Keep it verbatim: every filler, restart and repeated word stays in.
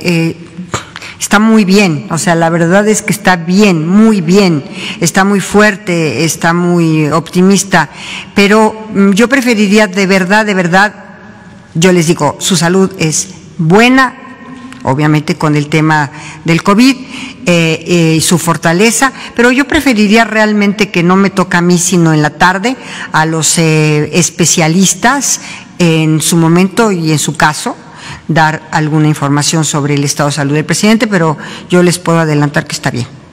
eh, está muy bien, o sea, la verdad es que está bien, muy bien, está muy fuerte, está muy optimista, pero yo preferiría de verdad, de verdad, yo les digo, su salud es buena, obviamente con el tema del COVID y eh, eh, su fortaleza, pero yo preferiría realmente que no me toca a mí, sino en la tarde, a los eh, especialistas en su momento y en su caso, dar alguna información sobre el estado de salud del presidente, pero yo les puedo adelantar que está bien.